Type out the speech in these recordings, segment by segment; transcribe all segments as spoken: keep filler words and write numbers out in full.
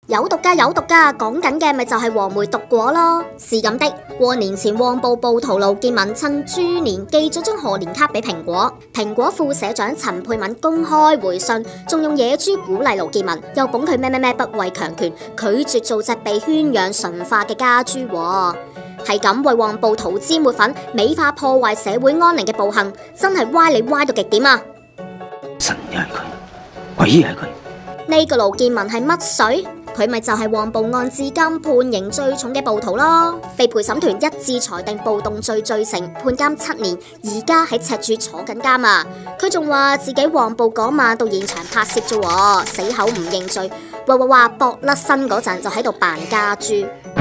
有毒噶有毒噶，講緊嘅咪就係黃梅毒果咯。是咁的，過年前旺報暴徒盧建民趁豬年寄咗張賀年卡俾蘋果，蘋果副社長陳佩敏公開回信，仲用野豬鼓勵盧建民，又捧佢咩咩咩不畏強權，拒絕做隻被圈養馴化嘅家豬喎。係咁為旺報塗脂抹粉，美化破壞社會安寧嘅暴行，真係歪理歪到極點啊！ 神又係佢，鬼又係佢。 呢個盧建民係乜水？佢咪就係旺報案至今判刑最重嘅暴徒咯，被陪審團一致裁定暴動罪罪成，判監七年，而家喺赤柱坐緊監啊！佢仲話自己旺報嗰晚到現場拍攝啫，死口唔認罪，話話話搏甩身嗰陣就喺度扮家豬。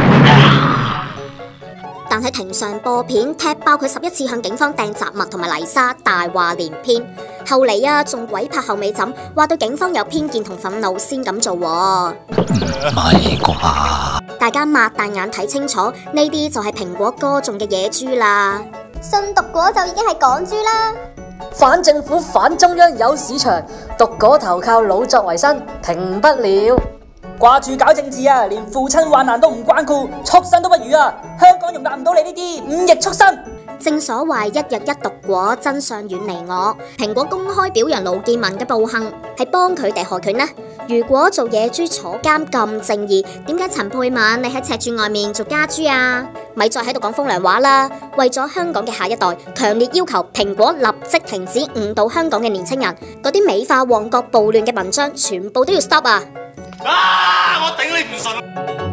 但喺庭上播片踢爆佢十一次向警方掟雜物同埋泥沙，大話連篇。後嚟啊，仲鬼拍後尾枕，話對警方有偏見同憤怒先咁做喎。 唔係啩？ 大家擘大眼睇清楚，呢啲就係蘋果歌頌嘅野豬啦。 信毒果就已經係港豬啦。 反政府反中央有市場，毒果投靠老作為生，停不了。 掛住搞政治啊，連父親患難都唔關顧，畜生都不如啊！香港容納唔到你呢啲忤逆畜生。 正所謂一日一毒果，真相遠離我。蘋果公開表揚盧建民嘅暴行，係幫佢哋害佢呢？如果做野豬坐監咁正義，點解陳佩敏你喺赤柱外面做家豬啊？咪再喺度講風涼話啦！為咗香港嘅下一代，強烈要求蘋果立即停止誤導香港嘅年輕人，嗰啲美化旺角暴亂嘅文章，全部都要 stop 啊！ 啊！我頂你唔順。